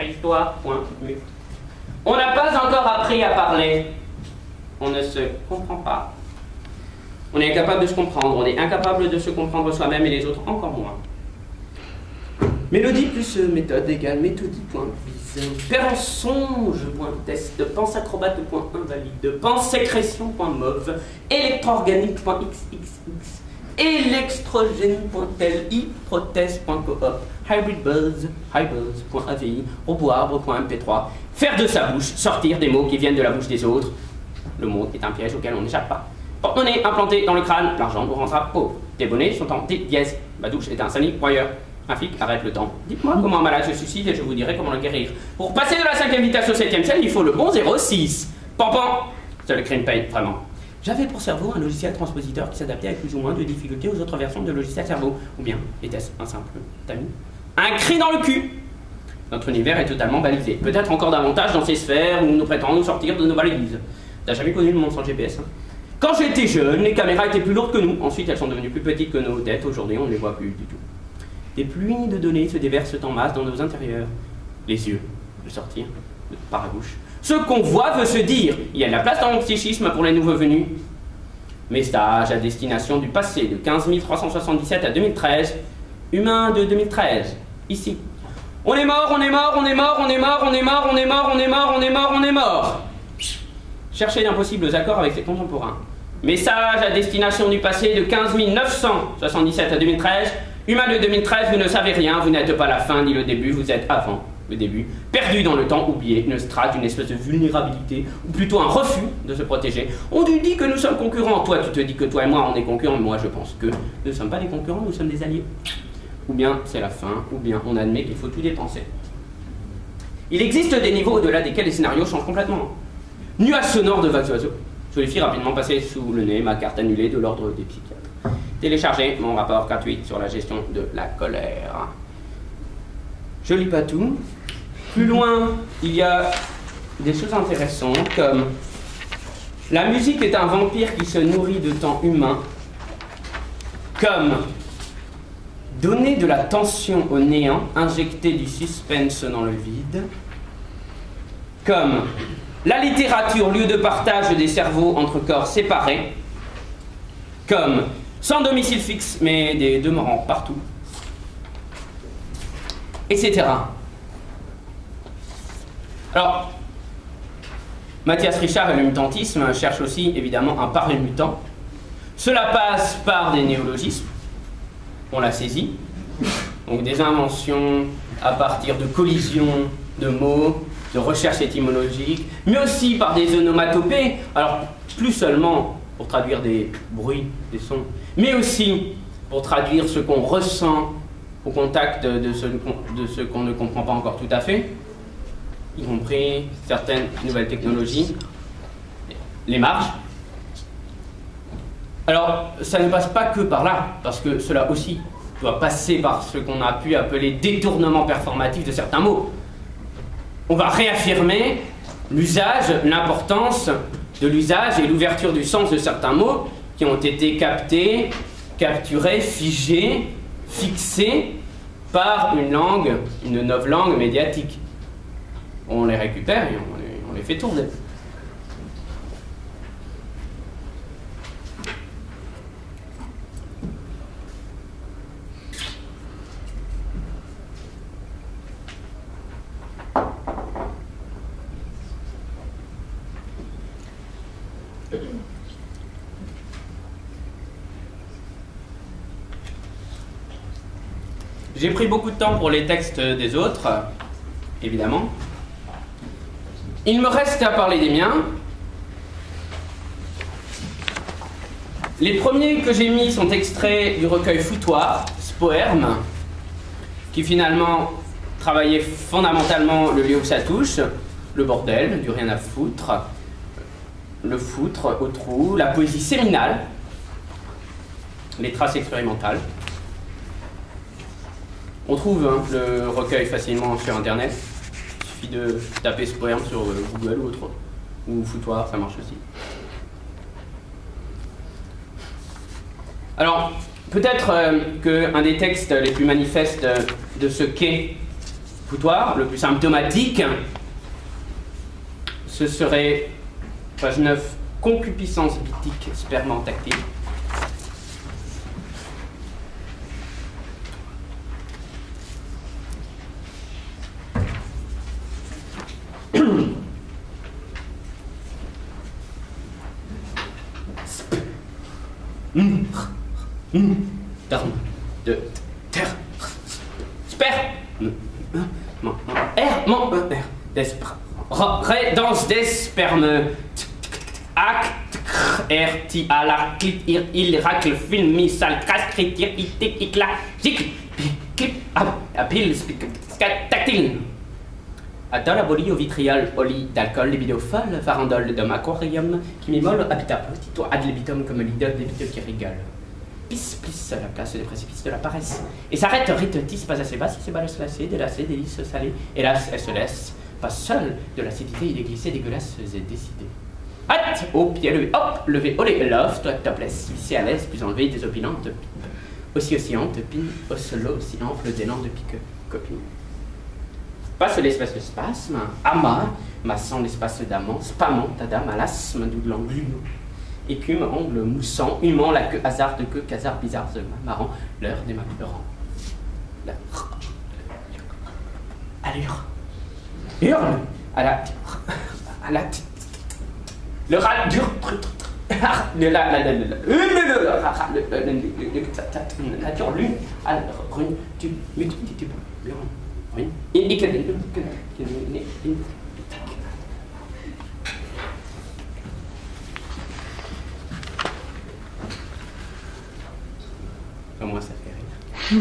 Préhistoire.mu. On n'a pas encore appris à parler. On ne se comprend pas. On est incapable de se comprendre. On est incapable de se comprendre soi-même et les autres encore moins. Mélodie plus méthode égale méthodie.vise. Perensonge.test. Penseacrobate.invalide. Pensécrétion.mauve. Électroorganique.xxx. Électrogène.tel. Hyprothèse.coop. Hybridbuzz.avi. Roboarbre.mp3. Faire de sa bouche sortir des mots qui viennent de la bouche des autres. Le monde est un piège auquel on n'échappe pas. Porte-monnaie implanté dans le crâne, l'argent nous rendra pauvre. Tes bonnets sont en D dièse. Ma douche est un sanipoyeur. Un flic arrête le temps. Dites-moi comment un malade se suicide et je vous dirai comment le guérir. Pour passer de la 5e vitesse au 7e ciel, il faut le bon 06. Pampan. C'est le crime paye, vraiment. J'avais pour cerveau un logiciel transpositeur qui s'adaptait avec plus ou moins de difficultés aux autres versions de logiciel cerveau. Ou bien, était-ce un simple tamis? Un cri dans le cul. Notre univers est totalement balisé. Peut-être encore davantage dans ces sphères où nous prétendons nous sortir de nos valises. T'as jamais connu le monde sans GPS, hein? Quand j'étais jeune, les caméras étaient plus lourdes que nous. Ensuite, elles sont devenues plus petites que nos têtes. Aujourd'hui, on ne les voit plus du tout. Des pluies de données se déversent en masse dans nos intérieurs. Les yeux veulent sortir par la bouche. Ce qu'on voit veut se dire. Il y a de la place dans mon psychisme pour les nouveaux venus. Message à destination du passé de 15 377 à 2013. Humain de 2013. Ici. On est mort, on est mort, on est mort, on est mort, on est mort, on est mort, on est mort, on est mort, on est mort. Cherchez d'impossibles accords avec ses contemporains. Message à destination du passé de 15 977 à 2013. Humain de 2013, vous ne savez rien, vous n'êtes pas la fin ni le début, vous êtes avant le début. Perdu dans le temps, oublié, une strate, une espèce de vulnérabilité, ou plutôt un refus de se protéger. On nous dit que nous sommes concurrents. Toi, tu te dis que toi et moi, on est concurrents, mais moi, je pense que nous ne sommes pas des concurrents, nous sommes des alliés. Ou bien c'est la fin, ou bien on admet qu'il faut tout dépenser. Il existe des niveaux au-delà desquels les scénarios changent complètement. Nuage sonore de vagues oiseaux. Je les fis rapidement passer sous le nez, ma carte annulée de l'ordre des psychiatres. Télécharger mon rapport gratuit sur la gestion de la colère. Je lis pas tout. Plus loin, il y a des choses intéressantes comme la musique est un vampire qui se nourrit de temps humain, comme donner de la tension au néant, injecter du suspense dans le vide, comme la littérature, lieu de partage des cerveaux entre corps séparés, comme sans domicile fixe, mais des demeurants partout, etc. Alors, Mathias Richard et le mutantisme cherchent aussi, évidemment, un parler mutant. Cela passe par des néologismes, on l'a saisi, donc des inventions à partir de collisions de mots, de recherches étymologiques, mais aussi par des onomatopées, alors plus seulement pour traduire des bruits, des sons, mais aussi pour traduire ce qu'on ressent au contact de ce qu'on ne comprend pas encore tout à fait, y compris certaines nouvelles technologies, les marges. Alors, ça ne passe pas que par là, parce que cela aussi doit passer par ce qu'on a pu appeler détournement performatif de certains mots. On va réaffirmer l'usage, l'importance de l'usage et l'ouverture du sens de certains mots qui ont été captés, capturés, figés, fixés par une langue, une novlangue médiatique. On les récupère et on les fait tourner. J'ai pris beaucoup de temps pour les textes des autres, évidemment. Il me reste à parler des miens. Les premiers que j'ai mis sont extraits du recueil Foutoir, Spoerme, qui finalement travaillait fondamentalement le lieu où ça touche, le bordel, du rien à foutre, le foutre au trou, la poésie séminale, les traces expérimentales. On trouve le recueil facilement sur internet. Il suffit de taper Spoerme sur Google ou autre. Ou Foutoir, ça marche aussi. Alors, peut-être qu'un des textes les plus manifestes de ce qu'est foutoir, le plus symptomatique, ce serait, page 9, concupiscence bitique spermentactile. De terre danse des spermes acte ti à la clit il racle film misal critir éclat clip apil tactile dans la bolie au vitriol oli d'alcool libidophile farandole d'homme aquarium qui m'immole habitat petito ad libitum comme l'idole des vidéos qui rigole pisse plisse la place des précipices de la paresse et s'arrête rite pas assez basse, c'est balance lacée, délacée, délice salée hélas elle se laisse pas seule de l'acidité et des glissées dégueulasses et décidées. Hâte, au pied levé, hop, levé, olé, loft, topless, vissé à l'aise, puis enlevé, désopinante, pipe. Aussi oscillante, pine, oscillo, aussi ample, d'élan de pique, copine. Passe l'espèce de spasme, ama, massant l'espace d'amant, spamant, tadam, alasme, doublant, gluno. Écume, ongle, moussant, humant, la queue, hasard de queue, casard, bizarre, marrant, l'heure des pleurant. Allure. Hurle à la le rat dur nature lune à rune tu